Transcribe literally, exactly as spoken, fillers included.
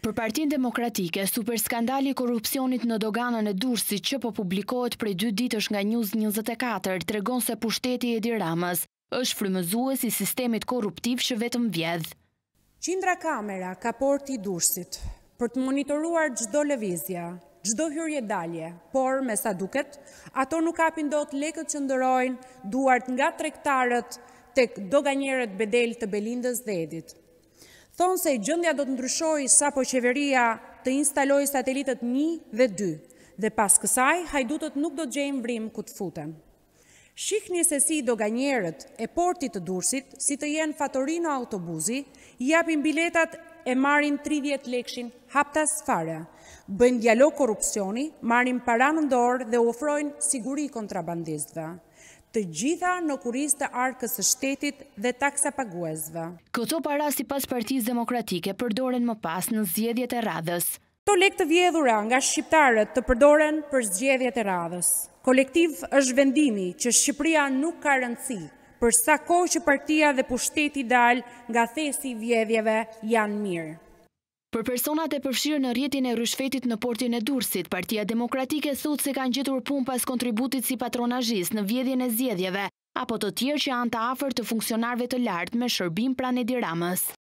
Për Partinë Demokratike, super skandali i korrupsionit në doganën e Durrësit që po publikohet prej dy ditësh nga News njëzet e katër tregon se pushteti i Edi Ramës është frymëzues i sistemit korruptiv që vetëm vjedh. Qindra kamera ka porti i Durrësit për të monitoruar çdo lëvizje, çdo hyrje dalje, por me sa duket, ato nuk kapin dot lekët që ndërojnë duart nga tregtarët tek doganjerët bedel të Belindës dhe Edit. Thonë se gjendja do të ndryshojë sapo qeveria të instalojë satelitët një dhe dy, dhe pas kësaj hajdutët nuk do të gjejnë vrim ku të futen. Shihni se si doganjerët e portit të Durrësit, si të jenë Fatorino autobusi, japin biletat e marrin tridhjetë lekshin haptas fare, bëjnë dialog korrupsioni, marrin para në dorë dhe ofrojnë siguri kontrabandistëve. Të gjitha në kurisë të arkës së shtetit dhe taksa paguesve. Këto para sipas Partisë Demokratike përdoren më pas në zgjedhjet e radhës. Këto lekë të vjedhura nga shqiptarët të përdoren për zgjedhjet e radhës. Kolektiv është vendimi që Shqipëria nuk ka rëndësi, për sa kohë që partia dhe pushteti dal nga thesi i vjedhjeve janë mirë. Për personat e përfshirë në rrjetin e rryshfetit në portin e Durrësit, Partia Demokratike thotë se kanë gjetur punë pas kontributit si patronazhist në vjedhjen e zgjedhjeve, apo të tjerë që janë të afërt të funksionarëve të lartë me shërbim pranë Edi Ramës.